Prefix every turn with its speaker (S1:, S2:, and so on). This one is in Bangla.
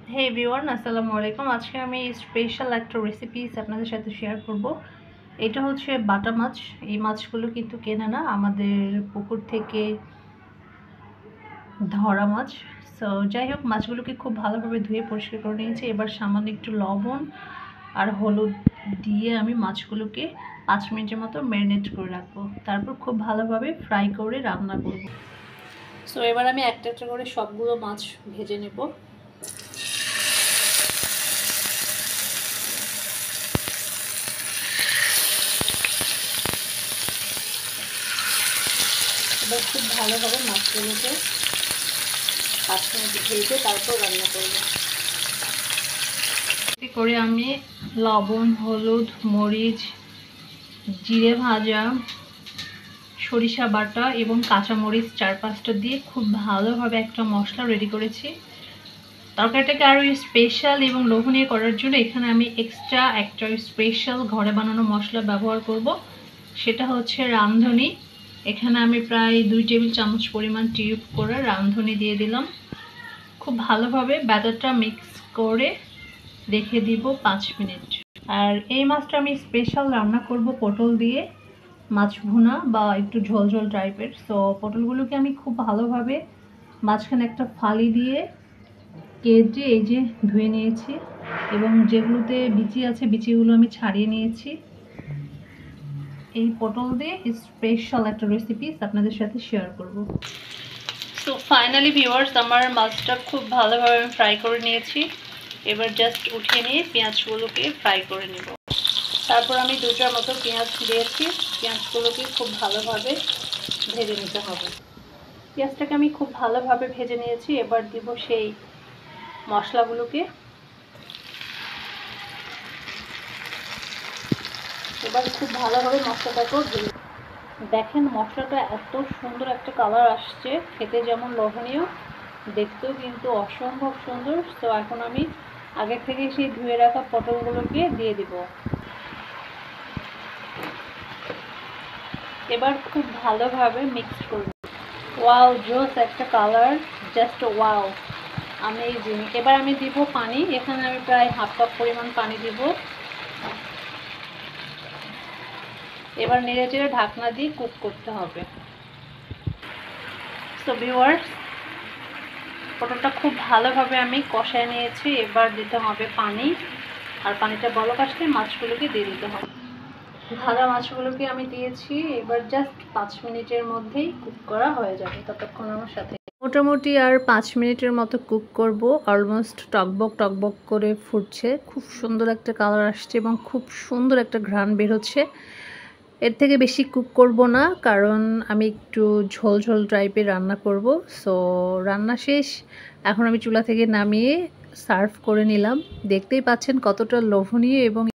S1: হে এভরিওয়ান, আসসালামু আলাইকুম। আজকে আমি স্পেশাল একটা রেসিপিস আপনাদের সাথে শেয়ার করব। এটা হচ্ছে বাটা মাছ। এই মাছগুলো কিন্তু কেনা না, আমাদের পুকুর থেকে ধরা মাছ। সো যাই হোক, মাছগুলোকে খুব ভালোভাবে ধুয়ে পরিষ্কার করে নিয়েছি। এবার সামান্য একটু লবণ আর হলুদ দিয়ে আমি মাছগুলোকে 5 মিনিটের মতো ম্যারিনেট করে রাখবো। তারপর খুব ভালোভাবে ফ্রাই করে রান্না করব। সো এবার আমি একটা একটা করে সবগুলো মাছ ভেজে নেব। এবার খুব ভালোভাবে মাছগুলোকে 5 মিনিট ভেজে তারপর রান্না করব। করে আমি লবণ, হলুদ, মরিচ, জিরে ভাজা, সরিষা বাটা এবং কাঁচামরিচ 4-5টা দিয়ে খুব ভালোভাবে একটা মশলা রেডি করেছি। তরকারিটাকে আরও স্পেশাল এবং লোভনীয় করার জন্য এখানে আমি এক্সট্রা একটা স্পেশাল ঘরে বানানো মশলা ব্যবহার করব। সেটা হচ্ছে রাঁধুনি। এখানে আমি প্রায় 2 টেবিল চামচ পরিমাণ টিউব করে রাঁধুনি দিয়ে দিলাম। খুব ভালোভাবে ব্যাটারটা মিক্স করে রেখে দিব 5 মিনিট। আর এই মাছটা আমি স্পেশাল রান্না করব পটল দিয়ে, মাছ ভুনা বা একটু ঝোল ঝোল টাইপের। সো পটলগুলোকে আমি খুব ভালোভাবে মাঝখানে একটা ফালি দিয়ে কেটে এই যে ধুয়ে নিয়েছি, এবং যেগুলোতে বিচি আছে বিচিগুলো আমি ছাড়িয়ে নিয়েছি। এই পটল দিয়ে স্পেশাল একটা রেসিপি আপনাদের সাথে শেয়ার করব। সো ফাইনালি ভিউয়ার্স, আমার মাছটা খুব ভালোভাবে আমি ফ্রাই করে নিয়েছি। এবার জাস্ট উঠিয়ে নিয়ে পেঁয়াজগুলোকে ফ্রাই করে নেব। তারপর আমি 2টার মতো পেঁয়াজ দিয়েছি। পেঁয়াজগুলোকে খুব ভালোভাবে ভেজে নিতে হবে। পেঁয়াজটাকে আমি খুব ভালোভাবে ভেজে নিয়েছি। এবার দিব সেই মশলাগুলোকে। এবার খুব ভালোভাবে মশলাটাকেও ভেজে। দেখেন মশলাটা এত সুন্দর একটা কালার আসছে, খেতে যেমন লোভনীয়, দেখতেও কিন্তু অসম্ভব সুন্দর। তো এখন আমি আগে থেকে সেই ধুয়ে রাখা পটলগুলোকে দিয়ে দিব। এবার খুব ভালোভাবে মিক্স করব। ওয়াও, জোস একটা কালার, জাস্ট ওয়াও, আমেজিং। এবার আমি দিব পানি। এখানে আমি প্রায় 1/2 কাপ পরিমাণ পানি দিব। এবার নেড়ে চেড়ে ঢাকনা দিয়ে কুক করতে হবে। সো ভিউয়ার্স, পটলটা খুব ভালোভাবে আমি কষায় নিয়েছি। এবার দিতে হবে পানি, আর পানিটা বলক আসলে মাছগুলোকে দিয়ে দিতে হবে। ভাজা মাছগুলোকে আমি দিয়েছি। এবার জাস্ট 5 মিনিটের মধ্যেই কুক করা হয়ে যাবে। ততক্ষণ আমার সাথে মোটামুটি আর 5 মিনিটের মতো কুক করব। অলমোস্ট টকবক টকবক করে ফুটছে, খুব সুন্দর একটা কালার আসছে এবং খুব সুন্দর একটা ঘ্রাণ বের হচ্ছে। এর থেকে বেশি কুক করব না, কারণ আমি একটু ঝোল ঝোল টাইপের রান্না করব। সো রান্না শেষ। এখন আমি চুলা থেকে নামিয়ে সার্ভ করে নিলাম। দেখতেই পাচ্ছেন কতটা লোভনীয় এবং